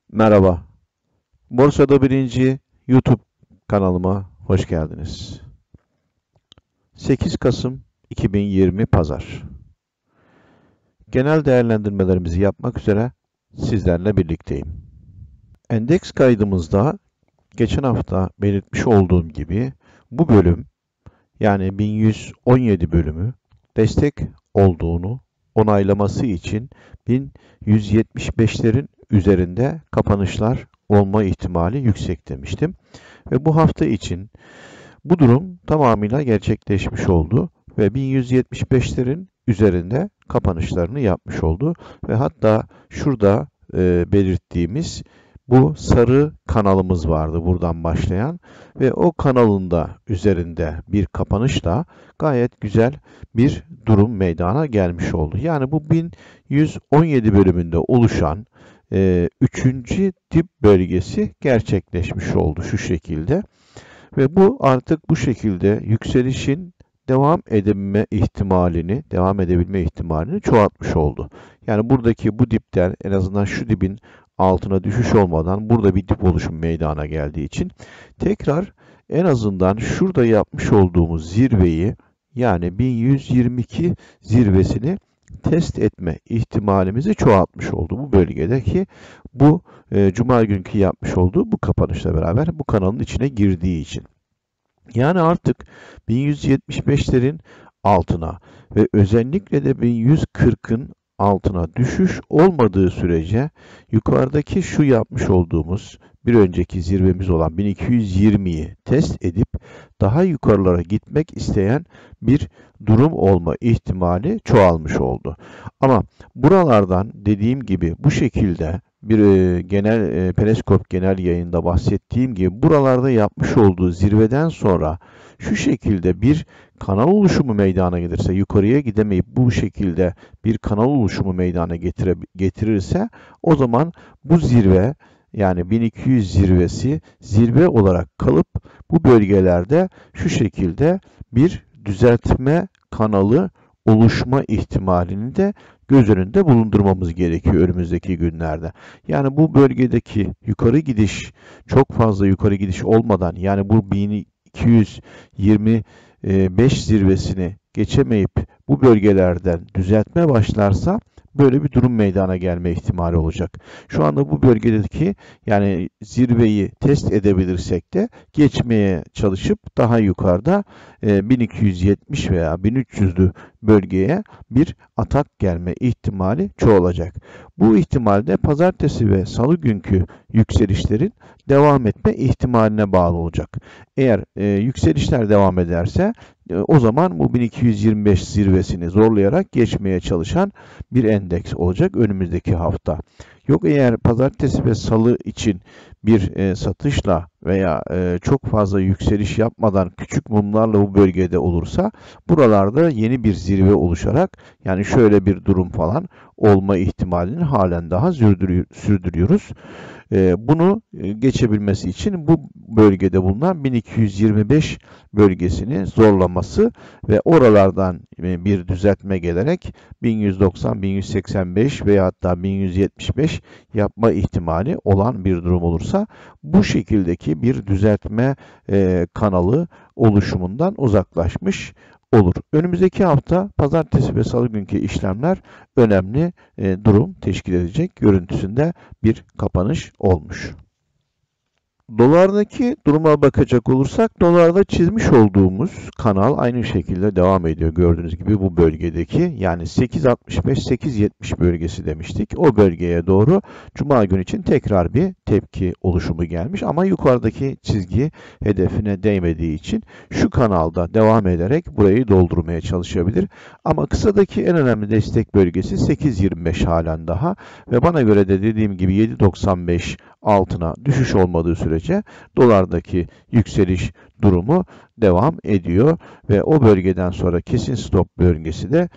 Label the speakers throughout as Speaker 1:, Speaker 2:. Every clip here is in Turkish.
Speaker 1: Merhaba, Borsada Birinci YouTube kanalıma hoş geldiniz. 8 Kasım 2020 Pazar. Genel değerlendirmelerimizi yapmak üzere sizlerle birlikteyim. Endeks kaydımızda geçen hafta belirtmiş olduğum gibi bu bölüm yani 1117 bölümü destek olduğunu onaylaması için 1175'lerin üzerinde kapanışlar olma ihtimali yüksek demiştim. Ve bu hafta için bu durum tamamıyla gerçekleşmiş oldu ve 1175'lerin üzerinde kapanışlarını yapmış oldu ve hatta şurada belirttiğimiz bu sarı kanalımız vardı buradan başlayan ve o kanalın da üzerinde bir kapanışla gayet güzel bir durum meydana gelmiş oldu. Yani bu 1117 bölümünde oluşan 3. dip bölgesi gerçekleşmiş oldu şu şekilde. Ve bu artık bu şekilde yükselişin devam edebilme ihtimalini çoğaltmış oldu. Yani buradaki bu dipten en azından şu dibin altına düşüş olmadan burada bir dip oluşum meydana geldiği için tekrar en azından şurada yapmış olduğumuz zirveyi yani 1122 zirvesini test etme ihtimalimizi çoğaltmış oldu. Bu bölgedeki bu Cuma günkü yapmış olduğu bu kapanışla beraber bu kanalın içine girdiği için. Yani artık 1175'lerin altına ve özellikle de 1140'ın altına düşüş olmadığı sürece yukarıdaki şu yapmış olduğumuz bir önceki zirvemiz olan 1220'yi test edip daha yukarılara gitmek isteyen bir durum olma ihtimali çoğalmış oldu. Ama buralardan dediğim gibi bu şekilde bir genel Pereskop genel yayında bahsettiğim gibi buralarda yapmış olduğu zirveden sonra şu şekilde bir kanal oluşumu meydana gelirse, yukarıya gidemeyip bu şekilde bir kanal oluşumu meydana getirirse o zaman bu zirve yani 1200 zirvesi zirve olarak kalıp bu bölgelerde şu şekilde bir düzeltme kanalı oluşma ihtimalini de göz önünde bulundurmamız gerekiyor önümüzdeki günlerde. Yani bu bölgedeki yukarı gidiş çok fazla yukarı gidiş olmadan yani bu 1225 zirvesini geçemeyip bu bölgelerden düzeltme başlarsa böyle bir durum meydana gelme ihtimali olacak. Şu anda bu bölgedeki yani zirveyi test edebilirsek de geçmeye çalışıp daha yukarıda 1270 veya 1300'lü bölgeye bir atak gelme ihtimali çoğalacak. Bu ihtimalde pazartesi ve salı günkü yükselişlerin devam etme ihtimaline bağlı olacak. Eğer yükselişler devam ederse o zaman bu 1225 zirvesini zorlayarak geçmeye çalışan bir endeks olacak önümüzdeki hafta. Yok eğer pazartesi ve salı için bir satışla veya çok fazla yükseliş yapmadan küçük mumlarla bu bölgede olursa buralarda yeni bir zirve oluşarak yani şöyle bir durum falan olma ihtimalini halen daha sürdürüyoruz. Bunu geçebilmesi için bu bölgede bulunan 1225 bölgesini zorlaması ve oralardan bir düzeltme gelerek 1190, 1185 veya hatta 1175 yapma ihtimali olan bir durum olursa bu şekildeki bir düzeltme kanalı oluşumundan uzaklaşmış olur. Önümüzdeki hafta pazartesi ve salı günkü işlemler önemli durum teşkil edecek görüntüsünde bir kapanış olmuş. Dolardaki duruma bakacak olursak dolarda çizmiş olduğumuz kanal aynı şekilde devam ediyor. Gördüğünüz gibi bu bölgedeki yani 8.65-8.70 bölgesi demiştik. O bölgeye doğru Cuma günü için tekrar bir tepki oluşumu gelmiş ama yukarıdaki çizgi hedefine değmediği için şu kanalda devam ederek burayı doldurmaya çalışabilir. Ama kısadaki en önemli destek bölgesi 8.25 halen daha ve bana göre de dediğim gibi 7.95 altına düşüş olmadığı sürece dolardaki yükseliş durumu devam ediyor ve o bölgeden sonra kesin stop bölgesi de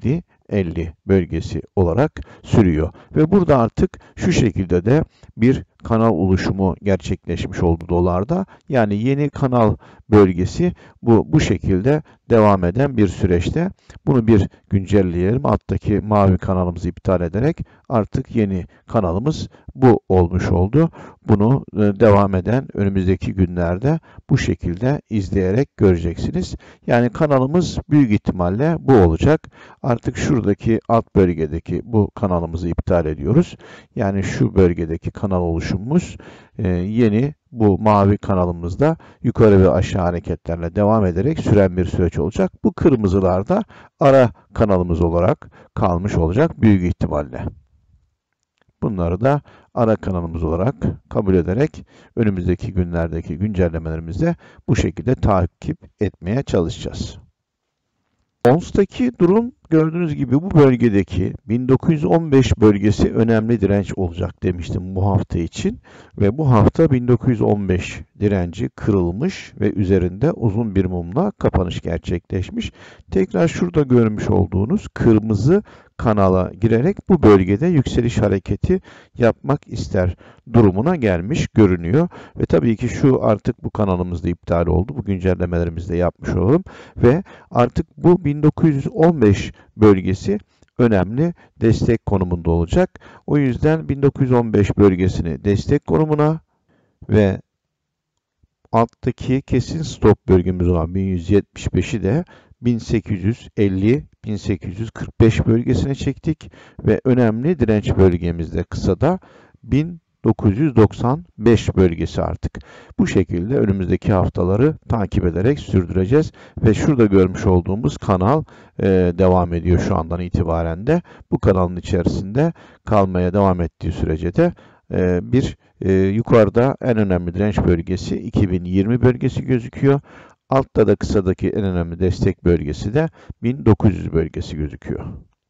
Speaker 1: 7.50 bölgesi olarak sürüyor. Ve burada artık şu şekilde de bir kanal oluşumu gerçekleşmiş oldu dolarda. Yani yeni kanal bölgesi bu şekilde devam eden bir süreçte. Bunu bir güncelleyelim. Alttaki mavi kanalımızı iptal ederek artık yeni kanalımız bu olmuş oldu. Bunu devam eden önümüzdeki günlerde bu şekilde izleyerek göreceksiniz. Yani kanalımız büyük ihtimalle bu olacak. Artık şuradaki alt bölgedeki bu kanalımızı iptal ediyoruz. Yani şu bölgedeki kanal oluşumumuz yeni bu mavi kanalımızda yukarı ve aşağı hareketlerle devam ederek süren bir süreç olacak. Bu kırmızılar da ara kanalımız olarak kalmış olacak büyük ihtimalle. Bunları da ara kanalımız olarak kabul ederek önümüzdeki günlerdeki güncellemelerimizde bu şekilde takip etmeye çalışacağız. ONS'taki durum gördüğünüz gibi bu bölgedeki 1915 bölgesi önemli direnç olacak demiştim bu hafta için. Ve bu hafta 1915 direnci kırılmış ve üzerinde uzun bir mumla kapanış gerçekleşmiş. Tekrar şurada görmüş olduğunuz kırmızı kanala girerek bu bölgede yükseliş hareketi yapmak ister durumuna gelmiş görünüyor. Ve tabii ki şu artık bu kanalımızda iptal oldu. Bu güncellemelerimizde yapmış olalım. Ve artık bu 1915 bölgesi önemli destek konumunda olacak. O yüzden 1915 bölgesini destek konumuna ve alttaki kesin stop bölgemiz olan 1175'i de 1850-1845 bölgesine çektik ve önemli direnç bölgemizde kısada 1995 bölgesi artık. Bu şekilde önümüzdeki haftaları takip ederek sürdüreceğiz ve şurada görmüş olduğumuz kanal devam ediyor şu andan itibaren de. Bu kanalın içerisinde kalmaya devam ettiği sürece de yukarıda en önemli direnç bölgesi 2020 bölgesi gözüküyor. Altta da kısadaki en önemli destek bölgesi de 1900 bölgesi gözüküyor.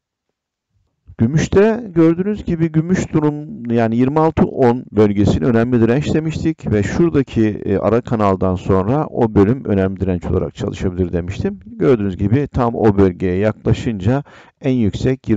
Speaker 1: Gümüşte gördüğünüz gibi gümüş durum yani 26-10 bölgesini önemli direnç demiştik ve şuradaki ara kanaldan sonra o bölüm önemli direnç olarak çalışabilir demiştim. Gördüğünüz gibi tam o bölgeye yaklaşınca en yüksek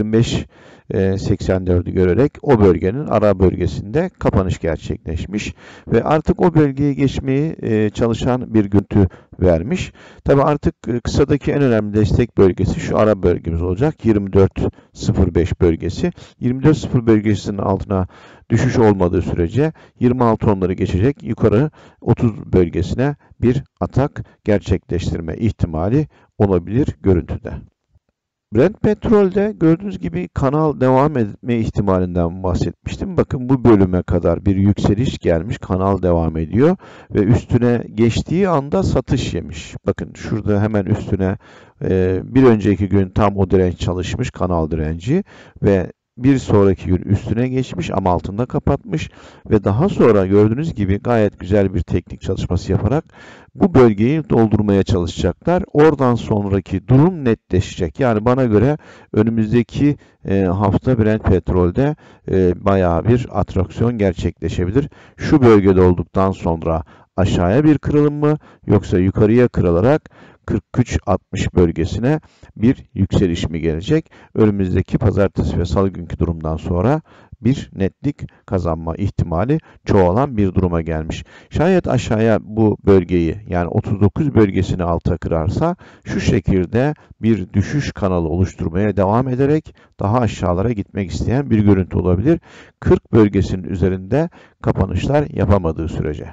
Speaker 1: 25.84'ü görerek o bölgenin ara bölgesinde kapanış gerçekleşmiş ve artık o bölgeye geçmeyi çalışan bir görüntü vermiş. Tabi artık kısadaki en önemli destek bölgesi şu ara bölgemiz olacak. 24.05 bölgesi. 24.0 bölgesinin altına düşüş olmadığı sürece 26.10'ları geçecek yukarı 30 bölgesine bir atak gerçekleştirme ihtimali olabilir görüntüde. Brent petrolde gördüğünüz gibi kanal devam etme ihtimalinden bahsetmiştim. Bakın bu bölüme kadar bir yükseliş gelmiş. Kanal devam ediyor ve üstüne geçtiği anda satış yemiş. Bakın şurada hemen üstüne bir önceki gün tam o direnç çalışmış. Kanal direnci ve bir sonraki gün üstüne geçmiş ama altında kapatmış ve daha sonra gördüğünüz gibi gayet güzel bir teknik çalışması yaparak bu bölgeyi doldurmaya çalışacaklar. Oradan sonraki durum netleşecek. Yani bana göre önümüzdeki hafta Brent petrolde bayağı bir atraksiyon gerçekleşebilir. Şu bölgede olduktan sonra aşağıya bir kırılım mı yoksa yukarıya kırılarak 43.60 bölgesine bir yükseliş mi gelecek? Önümüzdeki pazartesi ve salı günkü durumdan sonra bir netlik kazanma ihtimali çoğalan bir duruma gelmiş. Şayet aşağıya bu bölgeyi yani 39 bölgesini alta kırarsa şu şekilde bir düşüş kanalı oluşturmaya devam ederek daha aşağılara gitmek isteyen bir görüntü olabilir. 40 bölgesinin üzerinde kapanışlar yapamadığı sürece.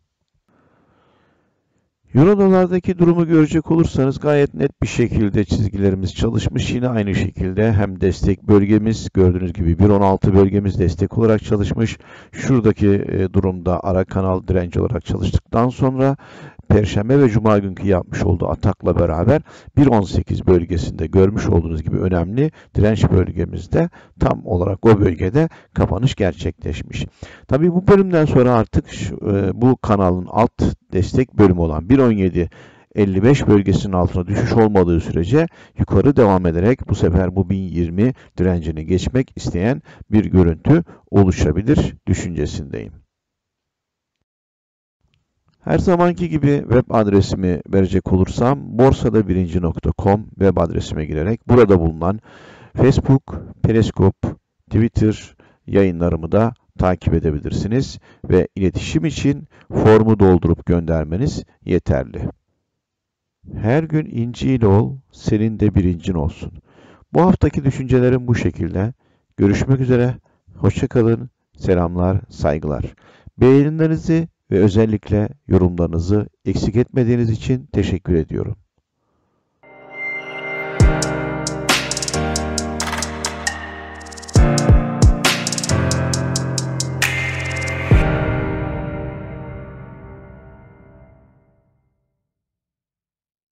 Speaker 1: Euro dolardaki durumu görecek olursanız gayet net bir şekilde çizgilerimiz çalışmış. Yine aynı şekilde hem destek bölgemiz gördüğünüz gibi 1.16 bölgemiz destek olarak çalışmış. Şuradaki durumda ara kanal direnci olarak çalıştıktan sonra Perşembe ve Cuma günkü yapmış olduğu atakla beraber 1.18 bölgesinde görmüş olduğunuz gibi önemli direnç bölgemizde tam olarak o bölgede kapanış gerçekleşmiş. Tabii bu bölümden sonra artık bu kanalın alt destek bölümü olan 1.17.55 bölgesinin altına düşüş olmadığı sürece yukarı devam ederek bu sefer bu 1020 direncini geçmek isteyen bir görüntü oluşabilir düşüncesindeyim. Her zamanki gibi web adresimi verecek olursam borsadabirinci.com web adresime girerek burada bulunan Facebook, Periscope, Twitter yayınlarımı da takip edebilirsiniz ve iletişim için formu doldurup göndermeniz yeterli. Her gün inciyle ol, senin de birincin olsun. Bu haftaki düşüncelerim bu şekilde. Görüşmek üzere, hoşça kalın, selamlar, saygılar. Beğenilerinizi ve özellikle yorumlarınızı eksik etmediğiniz için teşekkür ediyorum.